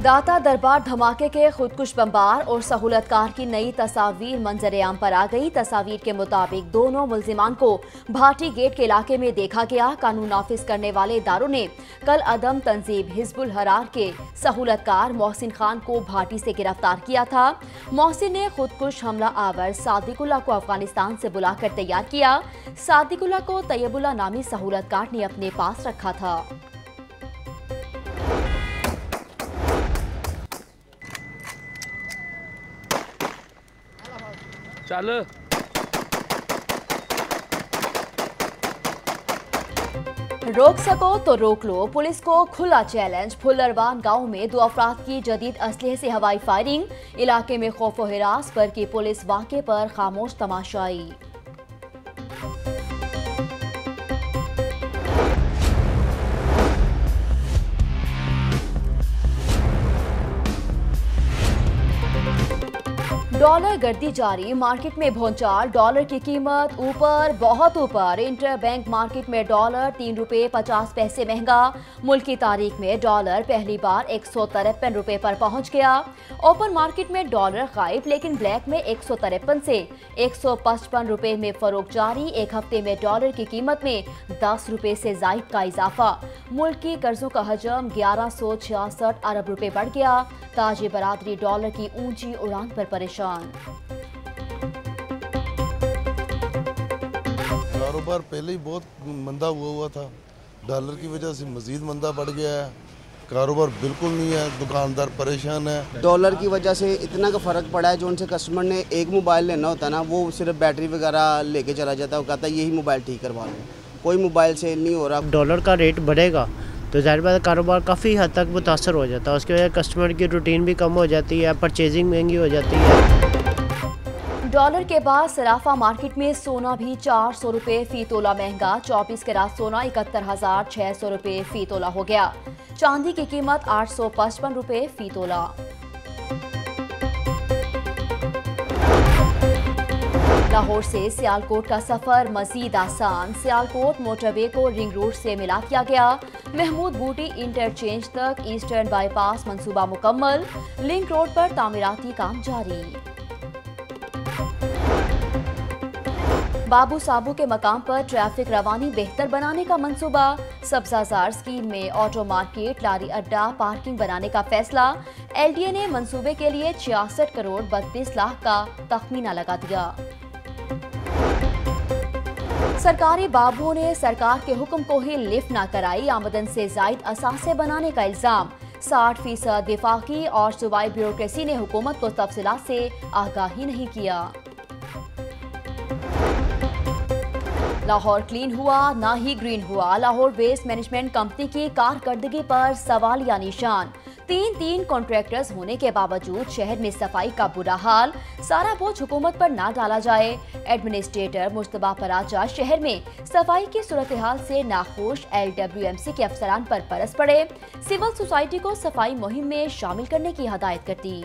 दाता दरबार धमाके के खुदकुश बमबार और सहूलतकार की नई तस्वीर मंजर-ए-आम पर आ गई। तस्वीर के मुताबिक दोनों मुल्जिमान को भाटी गेट के इलाके में देखा गया। कानून नाफिज करने वाले इदारों ने कल अदम तंजीब हिजबुल हरार के सहूलतकार मोहसिन खान को भाटी से गिरफ्तार किया था। मोहसिन ने खुदकुश हमला आवर सादिकुल्ला को अफगानिस्तान से बुलाकर तैयार किया। सादिकुल्ला को तैयबुल्ला नामी सहूलतकार ने अपने पास रखा था। चल रोक सको तो रोक लो, पुलिस को खुला चैलेंज। फुल्लरवान गांव में 2 अफराद की जदीद असलहे से हवाई फायरिंग। इलाके में खौफ व हिरास पर की पुलिस वाक़े पर खामोश तमाशाई। डॉलर गर्दी जारी, मार्केट में भौचाल। डॉलर की कीमत ऊपर, बहुत ऊपर। इंटर बैंक मार्केट में डॉलर 3 रुपये 50 पैसे महंगा। मुल्क की तारीख में डॉलर पहली बार 153 रुपये पर पहुंच गया। ओपन मार्केट में डॉलर गायब, लेकिन ब्लैक में 153 से 155 रुपये में फरोख जारी। एक हफ्ते में डॉलर की कीमत में 10 रुपये से जायद का इजाफा। मुल्क की कर्जों का हजम 1166 अरब रुपये बढ़ गया। ताजी बरादरी डॉलर की ऊंची उड़ान पर परेशान। कारोबार पहले ही बहुत मंदा हुआ था, डॉलर की वजह से मजीद मंदा बढ़ गया है। कारोबार बिल्कुल नहीं है, दुकानदार परेशान है। डॉलर की वजह से इतना का फ़र्क पड़ा है। जो उनसे कस्टमर ने एक मोबाइल लेना होता है ना, वो सिर्फ बैटरी वगैरह लेके चला जाता है। वो कहता है यही मोबाइल ठीक करवा लो, कोई मोबाइल सेल नहीं हो रहा। डॉलर का रेट बढ़ेगा तो ज़ाहिर बात है कारोबार काफ़ी हद तक मुतासर हो जाता है। उसकी वजह कस्टमर की रूटीन भी कम हो जाती है, परचेजिंग महंगी हो जाती है। डॉलर के बाद सराफा मार्केट में सोना भी 400 रुपये फी तोला महंगा। 24 कैरात सोना 71,600 रुपये फी तोला हो गया। चांदी की कीमत 855 रुपये फी तोला। लाहौर से सियालकोट का सफर मजीद आसान। सियालकोट मोटरवे को रिंग रोड से मिला दिया गया। महमूद बूटी इंटरचेंज तक ईस्टर्न बाईपास मंसूबा मुकम्मल। लिंक रोड पर तामीराती काम जारी। बाबू साबू के मकाम पर ट्रैफिक रवानी बेहतर बनाने का मंसूबा। सब्जाजार स्कीम में ऑटो मार्केट, लारी अड्डा, पार्किंग बनाने का फैसला। LDA ने मंसूबे के लिए 66 करोड़ 32 लाख का तखमीना लगा दिया। सरकारी बाबुओं ने सरकार के हुक्म को ही लिफ्ट न कराई। आमदन से जायद असासे बनाने का इल्जाम। 60% विफाकी और सूबाई ब्यूरोक्रेसी ने हुकूमत को तफसीलात से आगाही नहीं किया। लाहौर क्लीन हुआ ना ही ग्रीन हुआ। लाहौर वेस्ट मैनेजमेंट कंपनी की कारकर्दगी पर सवालिया निशान। 3 कॉन्ट्रैक्टर्स होने के बावजूद शहर में सफाई का बुरा हाल। सारा बोझ हुकूमत पर ना डाला जाए। एडमिनिस्ट्रेटर मुस्तबा पराचा शहर में सफाई की सूरत हाल से नाखुश। LWMC के अफसरान पर बरस पड़े। सिविल सोसाइटी को सफाई मुहिम में शामिल करने की हदायत कर दी।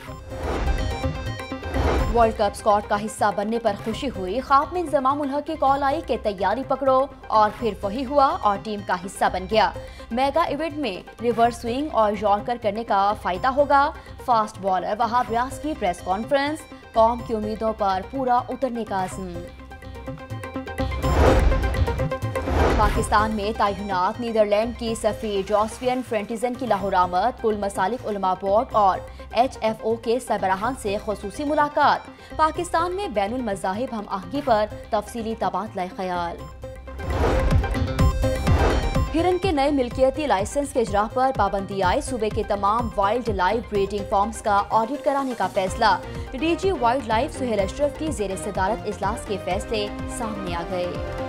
वर्ल्ड कप स्क्वाड का हिस्सा बनने पर खुशी हुई। ख्वाब में इंजमामुल हक की कॉल आई कि तैयारी पकड़ो, और फिर वही हुआ और टीम का हिस्सा बन गया। मेगा इवेंट में रिवर्स स्विंग और यॉर्कर करने का फायदा होगा। फास्ट बॉलर वहाब रियाज की प्रेस कॉन्फ्रेंस। कौम की उम्मीदों पर पूरा उतरने का अज़्म। पाकिस्तान में तैनात नीदरलैंड की सफीर जोसफियन फ्रेंटिजन की लाहौर आमद। कुल मसालिक उलमा बोर्ड और HFO के सरबराहान से खुसूसी मुलाकात। पाकिस्तान में बैनुल मज़ाहिब हम आहंगी पर तफसीली तबादला ख्याल। हिरन के नए मिल्कियती लाइसेंस के इजरा पर पाबंदी आई। सूबे के तमाम वाइल्ड लाइफ ब्रीडिंग फार्म्स का ऑडिट कराने का फैसला। DG wild life Suhail Ashraf की जेर सदारत इजलास के फैसले सामने आ गए।